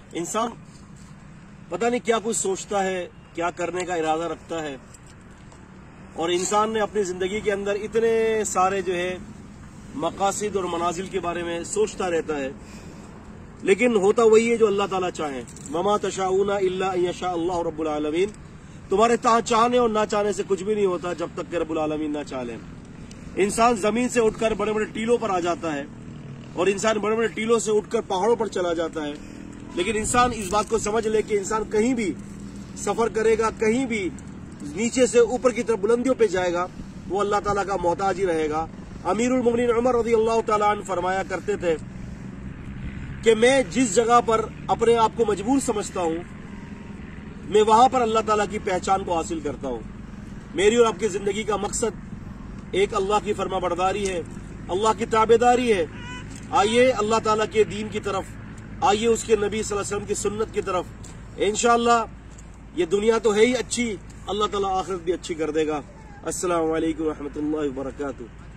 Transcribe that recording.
انسان پتہ نہیں کیا کچھ سوچتا ہے، کیا کرنے کا ارادہ رکھتا ہے، اور انسان نے اپنی زندگی کے اندر اتنے سارے جو ہے مقاصد اور منازل کے بارے میں سوچتا رہتا ہے، لیکن ہوتا وہی ہے جو اللہ تعالیٰ چاہیں۔ وما تشاؤون الا ان یشاء اللہ رب العالمین، تمہارے چاہنے اور نہ چاہنے سے کچھ بھی نہیں ہوتا جب تک کہ رب العالمین نہ چاہ لیں۔ انسان زمین سے اٹھ کر بڑے بڑے ٹیلوں پر آ جاتا ہے، اور انسان بڑے بڑے ٹیلوں سے اٹھ کر پہاڑوں پر چلا جاتا ہے، لیکن انسان اس بات کو سمجھ لے کہ انسان کہیں بھی سفر کرے گا، کہیں بھی نیچے سے اوپر کی طرف بلندیوں پہ جائے گا، وہ اللہ تعالیٰ کا محتاج ہی رہے گا۔ امیر المومنین عمر رضی اللہ تعالیٰ عنہ فرمایا کرتے تھے کہ میں جس جگہ پر اپنے آپ کو مجبور سمجھتا ہوں، میں وہاں پر اللہ تعالیٰ کی پہچان کو حاصل کرتا ہوں۔ میری اور آپ کی زندگی کا مقصد ایک اللہ کی فرما برداری ہے، اللہ کی تابعداری ہے۔ آئیے اللہ تعالیٰ کے دین کی طرف، آئیے اس کے نبی صلی اللہ علیہ وسلم کی سنت کی طرف۔ انشاءاللہ یہ دنیا تو ہے ہی اچھی، اللہ تعالیٰ آخرت بھی اچھی کر دے گا۔ السلام علیکم ورحمۃ اللہ وبرکاتہ۔